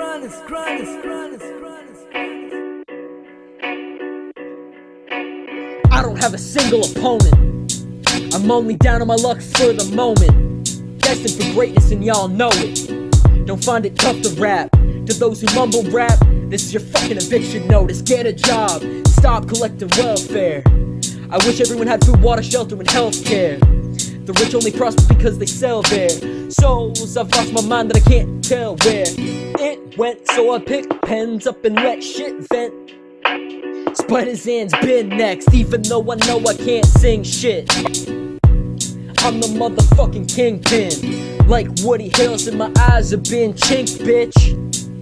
I don't have a single opponent. I'm only down on my luck for the moment. Destined for greatness and y'all know it. Don't find it tough to rap. To those who mumble rap, this is your fucking eviction notice. Get a job, stop collecting welfare. I wish everyone had food, water, shelter, and healthcare. The rich only prosper because they sell their souls. I've lost my mind that I can't tell where it went, so I pick pens up and let shit vent. Spider's Hand's been next, even though I know I can't sing shit. I'm the motherfucking kingpin, like Woody Hills, and my eyes have been chinked, bitch.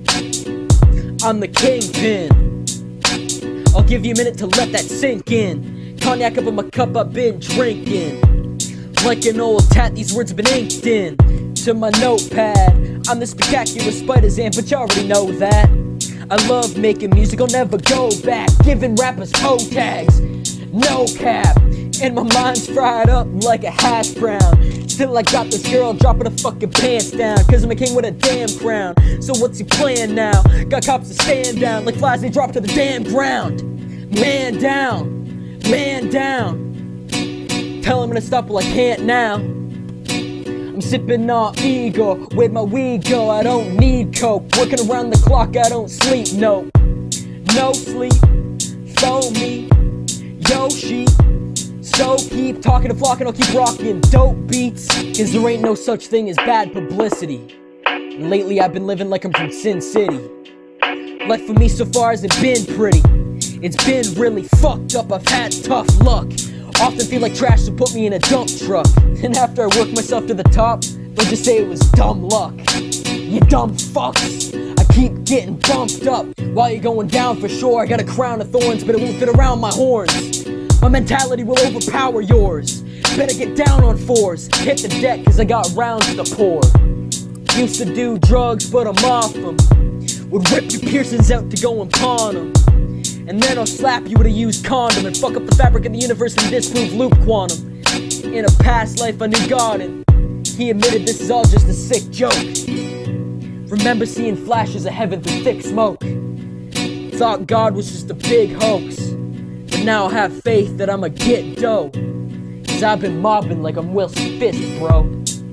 I'm the kingpin. I'll give you a minute to let that sink in. Cognac up in my cup, I've been drinking. Like an old tat, these words have been inked in to my notepad. I'm the spectacular Spider's Hand, but you already know that. I love making music, I'll never go back. Giving rappers toe tags, no cap. And my mind's fried up like a hash brown. Still I got this girl dropping her fucking pants down, cause I'm a king with a damn crown. So what's he playing now? Got cops to stand down like flies, they drop to the damn ground. Man down, man down. Tell him to stop, well I can't now. I'm sipping on ego, where'd my weed go? I don't need coke, working around the clock, I don't sleep, no. No sleep, phone me, Yoshi. So keep talking and flocking, I'll keep rocking dope beats, cause there ain't no such thing as bad publicity. And lately I've been living like I'm from Sin City. Life for me so far hasn't been pretty. It's been really fucked up, I've had tough luck. Often feel like trash, so put me in a dump truck. And after I work myself to the top, they'll just say it was dumb luck. You dumb fucks. I keep getting bumped up while you're going down for sure. I got a crown of thorns, but it won't fit around my horns. My mentality will overpower yours. Better get down on fours. Hit the deck, cause I got rounds to pour. Used to do drugs, but I'm off them. Would rip your piercings out to go and pawn them. And then I'll slap you with a used condom and fuck up the fabric of the universe and disprove loop quantum. In a past life I knew God, and he admitted this is all just a sick joke. Remember seeing flashes of heaven through thick smoke. Thought God was just a big hoax, but now I have faith that I'ma get dough. Cause I've been mobbing like I'm Wilson Fisk, bro.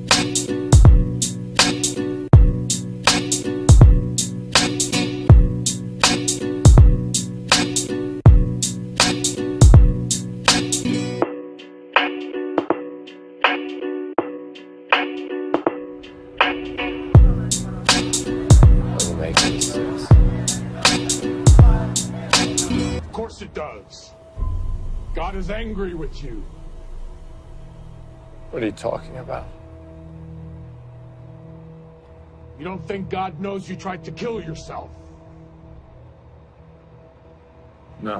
Of course it does. God is angry with you. What are you talking about? You don't think God knows you tried to kill yourself? No.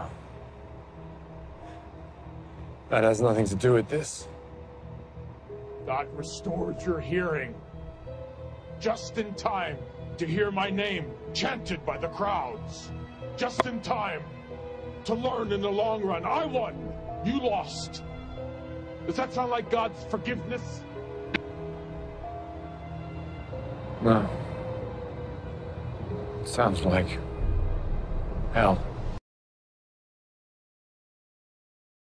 That has nothing to do with this. God restored your hearing just in time to hear my name chanted by the crowds. Just in time to learn in the long run. I won, you lost. Does that sound like God's forgiveness? No. Sounds like hell.